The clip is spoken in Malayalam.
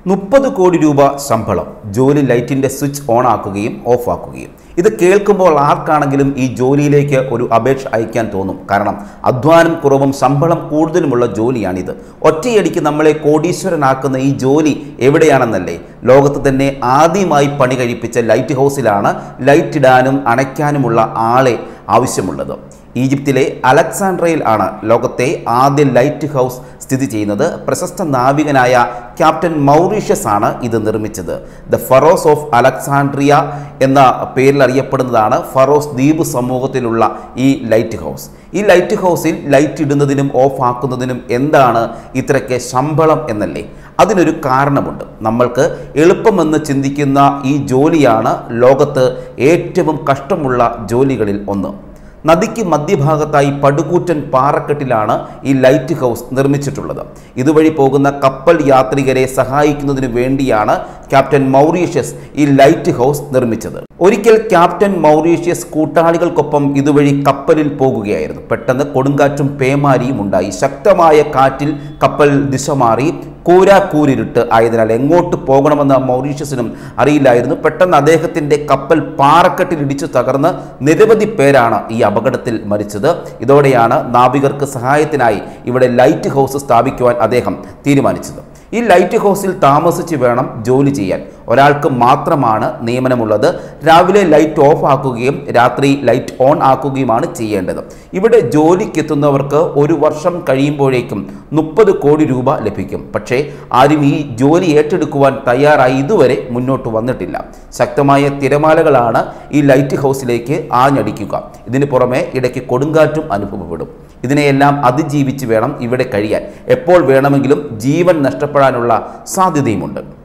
30 കോടി രൂപ ശമ്പളം, ജോലി ലൈറ്റിൻ്റെ സ്വിച്ച് ഓൺ ആക്കുകയും ഓഫ് ആക്കുകയും. ഇത് കേൾക്കുമ്പോൾ ആർക്കാണെങ്കിലും ഈ ജോലിയിലേക്ക് ഒരു അപേക്ഷ അയക്കാൻ തോന്നും. കാരണം അധ്വാനം കുറവും ശമ്പളം കൂടുതലുമുള്ള ജോലിയാണിത്. ഒറ്റയടിക്ക് നമ്മളെ കോടീശ്വരനാക്കുന്ന ഈ ജോലി എവിടെയാണെന്നല്ലേ? ലോകത്ത് തന്നെ ആദ്യമായി പണി കഴിപ്പിച്ച ലൈറ്റ് ഹൗസിലാണ് ലൈറ്റ് ഇടാനും അണയ്ക്കാനുമുള്ള ആളെ ആവശ്യമുള്ളത്. ഈജിപ്തിലെ അലക്സാൻഡ്രയിൽ ആണ് ലോകത്തെ ആദ്യ ലൈറ്റ് ഹൗസ് സ്ഥിതി ചെയ്യുന്നത്. പ്രശസ്ത നാവികനായ ക്യാപ്റ്റൻ മൗറീഷ്യസ് ആണ് ഇത് നിർമ്മിച്ചത്. ദ ഫറോസ് ഓഫ് അലക്സാൻഡ്രിയ എന്ന പേരിൽ അറിയപ്പെടുന്നതാണ് ഫറോസ് ദ്വീപ് സമൂഹത്തിലുള്ള ഈ ലൈറ്റ് ഹൗസ്. ഈ ലൈറ്റ് ഹൗസിൽ ലൈറ്റ് ഇടുന്നതിനും ഓഫ് ആക്കുന്നതിനും എന്താണ് ഇത്രയ്ക്ക് ശമ്പളം എന്നല്ലേ? അതിനൊരു കാരണമുണ്ട്. നമ്മൾക്ക് എളുപ്പമെന്ന് ചിന്തിക്കുന്ന ഈ ജോലിയാണ് ലോകത്ത് ഏറ്റവും കഷ്ടമുള്ള ജോലികളിൽ ഒന്ന്. നദിക്ക് മധ്യഭാഗത്തായി പടുകൂറ്റൻ പാറക്കെട്ടിലാണ് ഈ ലൈറ്റ് ഹൗസ് നിർമ്മിച്ചിട്ടുള്ളത്. ഇതുവഴി പോകുന്ന കപ്പൽ യാത്രികരെ സഹായിക്കുന്നതിന് വേണ്ടിയാണ് ക്യാപ്റ്റൻ മൗറീഷ്യസ് ഈ ലൈറ്റ് ഹൗസ് നിർമ്മിച്ചത്. ഒരിക്കൽ ക്യാപ്റ്റൻ മൗറീഷ്യസ് കൂട്ടാളികൾക്കൊപ്പം ഇതുവഴി കപ്പലിൽ പോകുകയായിരുന്നു. പെട്ടെന്ന് കൊടുങ്കാറ്റും പേമാരിയും ഉണ്ടായി. ശക്തമായ കാറ്റിൽ കപ്പൽ ദിശ മാറി. കൂരാക്കൂരിരുട്ട് ആയതിനാൽ എങ്ങോട്ട് പോകണമെന്ന് മൗറീഷ്യസിനും അറിയില്ലായിരുന്നു. പെട്ടെന്ന് അദ്ദേഹത്തിൻ്റെ കപ്പൽ പാറക്കെട്ടിൽ ഇടിച്ചു തകർന്ന് നിരവധി പേരാണ് ഈ അപകടത്തിൽ മരിച്ചത്. ഇതോടെയാണ് നാവികർക്ക് സഹായത്തിനായി ഇവിടെ ലൈറ്റ് ഹൗസ് സ്ഥാപിക്കുവാൻ അദ്ദേഹം തീരുമാനിച്ചത്. ഈ ലൈറ്റ് ഹൗസിൽ താമസിച്ച് വേണം ജോലി ചെയ്യാൻ. ഒരാൾക്ക് മാത്രമാണ് നിയമനമുള്ളത്. രാവിലെ ലൈറ്റ് ഓഫ് ആക്കുകയും രാത്രി ലൈറ്റ് ഓൺ ആക്കുകയുമാണ് ചെയ്യേണ്ടത്. ഇവിടെ ജോലിക്കെത്തുന്നവർക്ക് 1 വർഷം കഴിയുമ്പോഴേക്കും 30 കോടി രൂപ ലഭിക്കും. പക്ഷേ ആരും ഈ ജോലി ഏറ്റെടുക്കുവാൻ തയ്യാറായി ഇതുവരെ മുന്നോട്ട് വന്നിട്ടില്ല. ശക്തമായ തിരമാലകളാണ് ഈ ലൈറ്റ് ഹൗസിലേക്ക് ആഞ്ഞടിക്കുക. ഇതിന് പുറമെ ഇടയ്ക്ക് കൊടുങ്കാറ്റും അനുഭവപ്പെടും. ഇതിനെയെല്ലാം അതിജീവിച്ച് വേണം ഇവിടെ കഴിയാൻ. എപ്പോൾ വേണമെങ്കിലും ജീവൻ നഷ്ടപ്പെടാനുള്ള സാധ്യതയുമുണ്ട്.